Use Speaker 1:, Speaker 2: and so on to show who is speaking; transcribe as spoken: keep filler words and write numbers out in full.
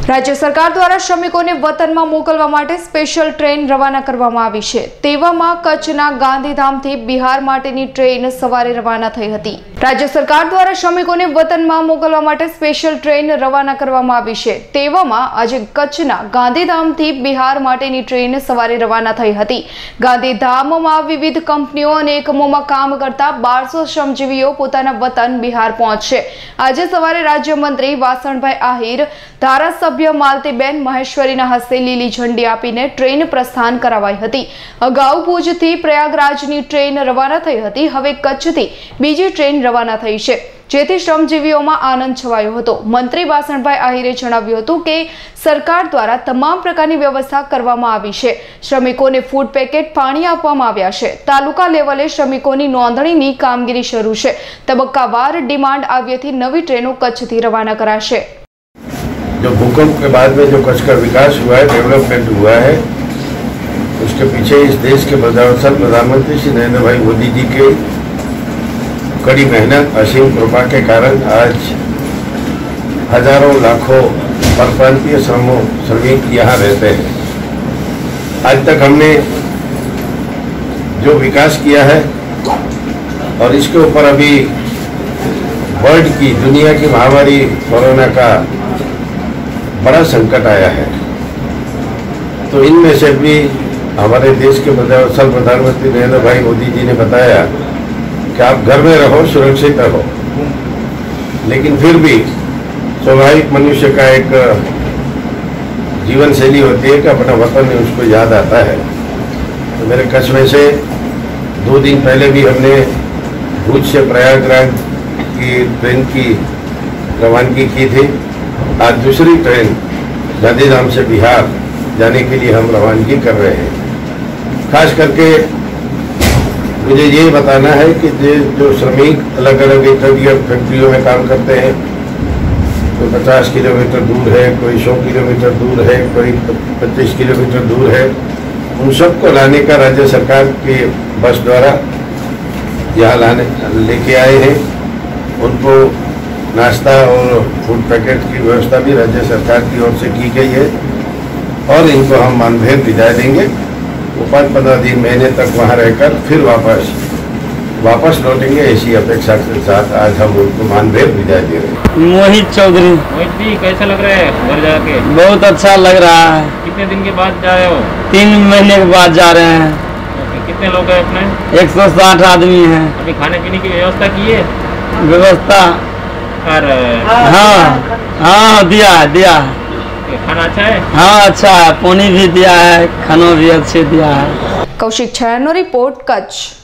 Speaker 1: राज्य सरकार द्वारा श्रमिकों ने वतन में मोकलवा माटे स्पेशल ट्रेन रवाना करवामां आवी छे। तेवामां कच्छना गांधीधाम थी बिहार माटेनी ट्रेन सवारे रवाना थई हती। राज्य सरकार द्वारा श्रमिकों ने वतन में मोकलवा माटे स्पेशल ट्रेन रवाना करवामां आवी छे। तेवामां आज कच्छना गांधीधाम थी बिहार माटेनी ट्रेन सवारे रवाना थई हती। गांधीधाममां विविध कंपनीओ अने एकमोमां काम करता बारसो श्रमजीवीओ पोताना वतन बिहार पहोंचशे। आज सवारे राज्यमंत्री वासणभाई आहिर, धारासभ्य मालतीबेन महेश्वरीना हस्ते लीली झंडी आपीने ट्रेन प्रस्थान करावाई हती। अगाऊ भुजथी प्रयागराजनी ट्रेन रवाना थई हती। हवे कच्छथी बीजी ट्रेन रवाना थई छे, जेथी श्रमजीवीओमां आनंद छवायो हतो। मंत्री वासणभाई आहिरे जणाव्युं हतुं के सरकार द्वारा तमाम प्रकारनी व्यवस्था करवामां आवी छे। श्रमिकोने फूड पेकेट, पाणी आपवामां आव्या छे। तालुका लेवले श्रमिकोनी नोंधणीनी कामगीरी शरू छे। तबक्कावार डिमांड આવ્યેથી नवी ट्रेनों कच्छथी रवाना कराशे।
Speaker 2: जो भूकंप के बाद में जो कच्छ का विकास हुआ है, डेवलपमेंट हुआ है, उसके पीछे इस देश के प्रधानमंत्री श्री नरेंद्र भाई मोदी जी के कड़ी मेहनत, असीम कृपा के कारण आज हजारों लाखों परप्रांतीय श्रमिक यहाँ रहते हैं। आज तक हमने जो विकास किया है और इसके ऊपर अभी वर्ल्ड की, दुनिया की महामारी कोरोना का बड़ा संकट आया है, तो इनमें से भी हमारे देश के प्रधानमंत्री नरेंद्र भाई मोदी जी ने बताया कि आप घर में रहो, सुरक्षित रहो, लेकिन फिर भी स्वाभाविक मनुष्य का एक जीवन शैली होती है कि अपना वतन उसको याद आता है। तो मेरे कच्छ में से दो दिन पहले भी हमने भुज से प्रयागराज की ट्रेन की रवानगी की थी। आज दूसरी ट्रेन गांधीधाम से बिहार जाने के लिए हम रवानगी कर रहे हैं। खास करके मुझे ये बताना है कि जो श्रमिक अलग अलग फैक्ट्रियों में काम करते हैं, कोई पचास किलोमीटर दूर है, कोई सौ किलोमीटर दूर है, कोई पच्चीस किलोमीटर दूर है, उन सबको लाने का राज्य सरकार के बस द्वारा यहाँ लाने लेके आए हैं। उनको नाश्ता और फूड पैकेट की व्यवस्था भी राज्य सरकार की ओर से की गई है और इनको हम मानभेर विदाई देंगे। वो पाँच पंद्रह दिन, महीने तक वहाँ रहकर फिर वापस वापस लौटेंगे, ऐसी अपेक्षा के साथ आज हम उनको मानभेर विदाई दे रहे हैं।
Speaker 3: मोहित चौधरी।
Speaker 4: मोहित जी, कैसा लग रहा है घर जाके?
Speaker 3: बहुत अच्छा लग रहा है।
Speaker 4: कितने दिन के बाद जा रहे हो?
Speaker 3: तीन महीने के बाद जा रहे हैं।
Speaker 4: कितने लोग हैं अपने?
Speaker 3: एक सौ साठ आदमी हैं।
Speaker 4: अभी खाने पीने की व्यवस्था की है?
Speaker 3: व्यवस्था
Speaker 4: कर
Speaker 3: हाँ हाँ दिया है दिया है।
Speaker 4: खाना अच्छा है?
Speaker 3: हाँ अच्छा है, पानी भी दिया है, खाना भी अच्छे दिया है।
Speaker 1: कौशिक छायानो रिपोर्ट, कच्छ।